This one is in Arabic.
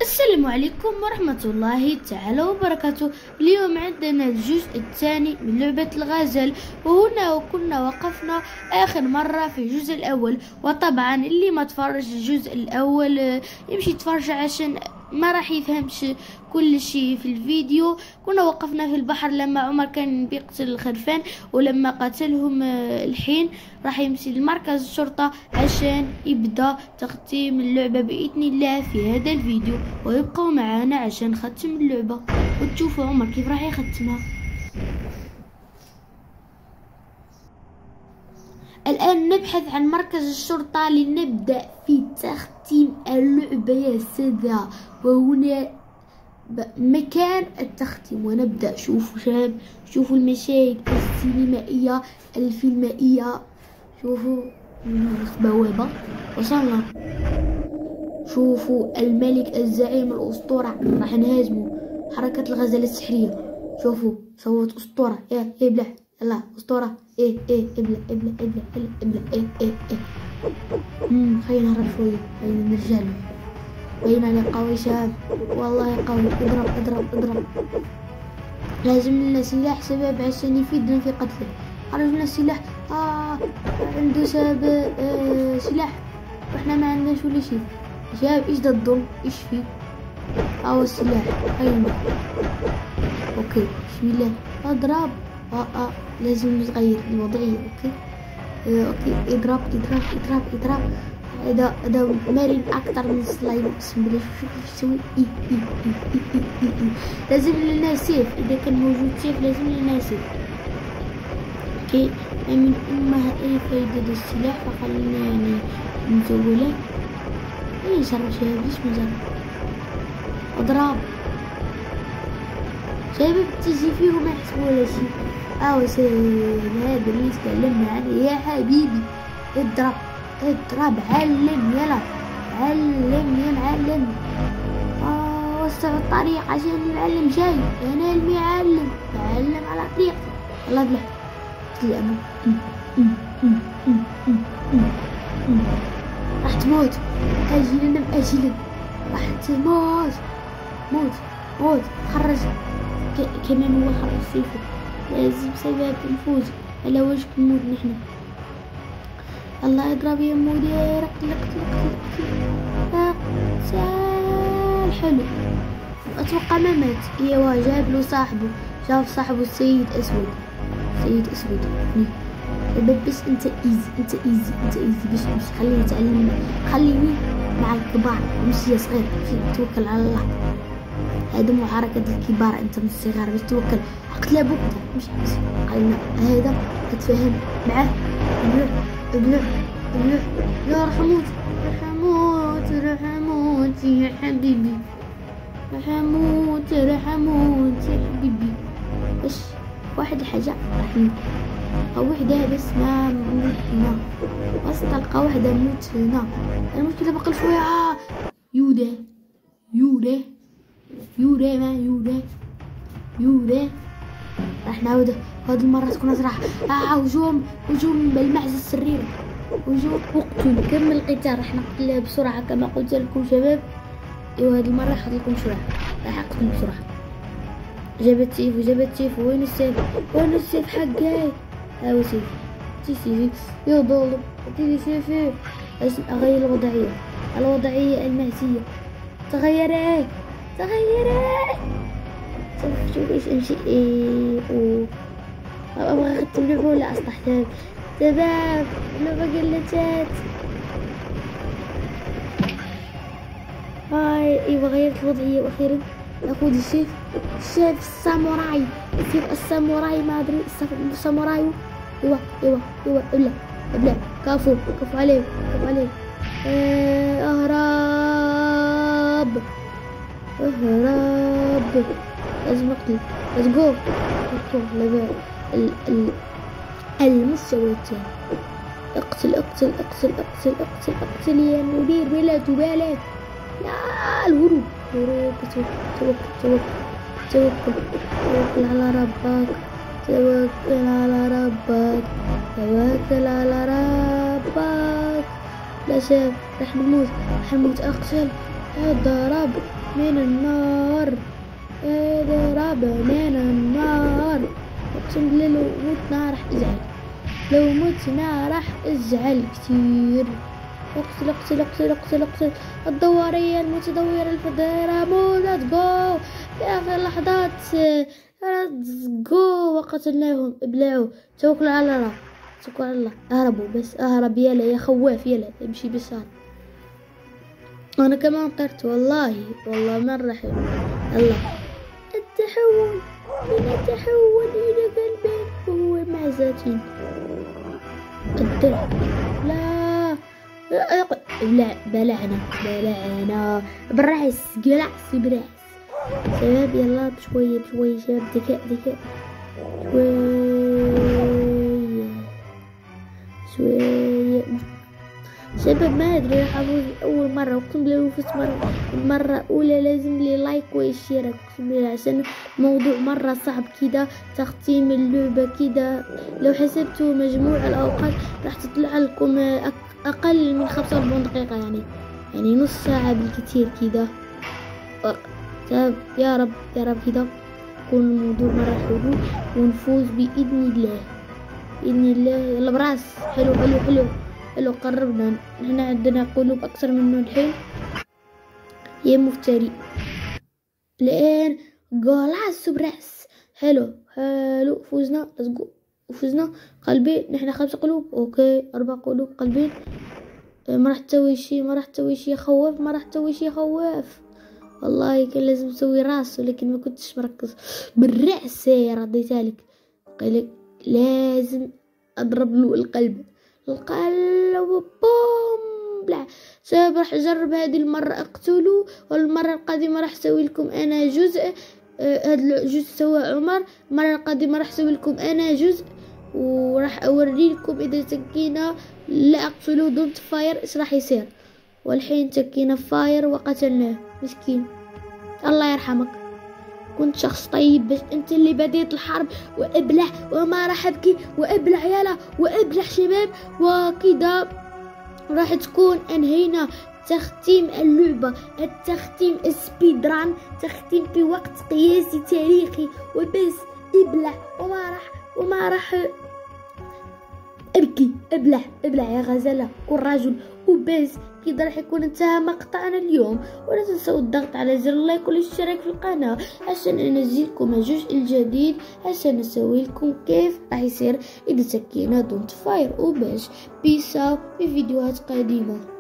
السلام عليكم ورحمة الله تعالى وبركاته. اليوم عندنا الجزء الثاني من لعبة الغزل، وهنا كنا وقفنا آخر مرة في الجزء الأول. وطبعا اللي ما تفرج الجزء الأول يمشي يتفرج عشان ما راح يفهمش كل شيء في الفيديو. كنا وقفنا في البحر لما عمر كان بيقتل الخرفان، ولما قتلهم الحين راح يمشي لمركز الشرطة عشان يبدأ تختيم اللعبة بإذن الله في هذا الفيديو. ويبقوا معانا عشان نختم اللعبة وتشوفوا عمر كيف راح يختمها. الآن نبحث عن مركز الشرطة لنبدأ في تختيم اللعبة يا سادة، وهنا مكان التختيم ونبدأ. شوفوا شباب، شوفوا المشاهد السينمائية الفيلمائية، شوفوا بوابة وصلنا. شوفوا الملك الزعيم الأسطورة، راح نهاجمه. حركة الغزالة السحرية، شوفوا صوت أسطورة. ايه ابلع، يلا أسطورة. ايه ابلع ابلع ابلع ابلع ايه. خلينا نهرب شوية، خلينا نرجع له. باين عليه قوي شباب، والله قوي. اضرب. لازم لنا سلاح شباب عشان يفيدنا في قتله. خرجنا السلاح. عنده شباب سلاح واحنا ما عندناش ولا شيء. شباب ايش ده الظلم؟ ايش فيه؟ السلاح. خلينا اوكي بسم الله اضرب. لازم نغير الوضعية. اوكي اضرب. هذا مرن اكتر من السلايم، اقسم بالله. شوف يسوي. لازم لنا سيف، اذا كان موجود سيف لازم لنا سيف. اوكي من امها اي فايدة السلاح، فخلينا يعني نزوله. ايه جرب شباب، ليش ما جرب؟ اضرب شباب، تجي فيه وما يحسبوا ولا شيء. هذا اللي تكلمنا عنه يا حبيبي. اضرب علم، يلا علم يا معلم. وسع الطريق عشان المعلم جاي. انا المعلم معلم على طريقتي. يلا بلا تلعبوا. راح تموت اجلا راح تموت. موت. خرج كمان هو خرج سيفه. لازم سبب نفوز على وجه نموت نحن. الله يضرب يا مدير. اقتل حلو. اتوقع ما مات. ايوا جاب له صاحبه، شاف صاحبه السيد اسود. بس انت ايزي باش نمشي. خليني اتعلم، خليني مع الكبار. امشي يا صغير، توكل على الله. هذا مو حركة الكبار، انت من الصغار باش توكل. حق لابوك مش قالنا هذا اتفهم معاه. ابلع يا رحموت يا حبيبي. رحموت يا حبيبي. ايش واحد حاجة رحمة وحدة بس ما موت هنا. بس تلقى وحدة موت هنا. المشكلة بقى شوية. يودا راح نعود. هذه المرة تكون أسرع. هجوم بالمعزة السرية. هجوم اقتل. كمل القتال. راح نقتلها بسرعة كما قلت لكم شباب. هذه المرة راح لكم بسرعة. راح أقتل بسرعة. جابت سيف. وين السيف حقي؟ سيف يا ظالم. اعطيني سيفي. لازم أغير الوضعية المعزية. تغيري. شوف ايش امشي. ابغى اختم اللعبة ولا اصلح شباب؟ اللعبة قلتت. ايوه غيرت الوضعية واخيرا اخذ السيف الساموراي. الساموراي ما ادري الساموراي. ايوه ابلع. كفو عليه. اهرب. لازم نقتل. let's go. المستوى الثاني. اقتل يا مدير بلا تبالي. لا الهروب. توكل على ربك. لا شاب راح نموت. اقتل. اضرب من النار، اهرب من النار. اقسم بالله لو متنا راح ازعل، لو متنا راح ازعل كتير. اقتل اقتل اقتل اقتل اقتل الدورية المتدورة الفديرة. ليتس جو في اخر لحظات. ليتس جو وقتلناهم. ابلعوا. توكلوا على الله، توكلوا على الله. اهربوا بس، اهرب يلا يا خواف، يلا امشي بسرعة. انا كمان طرت والله مرة حلو. الله. التحول، لنتحول الى قلب هو معزتين. قدر لا بلعنا بالراس، قلعس براس. شباب يلا بشوية بشوية شباب، ذكاء شوية شباب. ما ادري راح افوز اول مرة، اقسم بالله فزت مرة اولى لازم لي لايك واشتراك، اقسم بالله عشان الموضوع مرة صعب كده. تختيم اللعبة كده لو حسبتوا مجموع الاوقات راح تطلع لكم اقل من 45 دقيقة، يعني نص ساعة بالكتير كده. يا رب كده يكون الموضوع مرة حلو ونفوز بإذن الله. يلا براس. حلو قربنا. نحن عندنا قلوب اكثر منه الحين يا مفتري. الان جول عسو براس. حلو فوزنا. قلبين، نحن 5 قلوب. اوكي 4 قلوب قلبين. ما راح تسوي شي خواف. والله كان لازم اسوي راس، ولكن ما كنتش مركز بالراس. رديتها لك، قالك لازم اضرب له القلب بوم. بلا شباب راح اجرب هذه المرة اقتله، والمرة القادمة راح اسوي لكم انا جزء. هذا الجزء سوى عمر. المرة القادمة راح اسوي لكم انا جزء، وراح اوري لكم اذا سكينة لا اقتله دونت فاير ايش راح يصير. والحين سكينة فاير وقتلناه مسكين. الله يرحمك، كنت شخص طيب بس انت اللي بديت الحرب. وابلع وما راح ابكي، وابلع يلا وابلع شباب. وكذا راح تكون انهينا تختيم اللعبة، التختيم سبيد ران، تختيم في وقت قياسي تاريخي. وبس ابلع وما راح ابكي. ابلع يا غزالة كن رجل. وبس كده راح يكون انتهى مقطعنا اليوم. ولا تنسوا الضغط على زر اللايك والاشتراك في القناة عشان انزلكم الجزء الجديد، عشان اسوي لكم كيف راح يصير اذا سكينة دونت فاير. وباش بيسا في فيديوهات قادمة.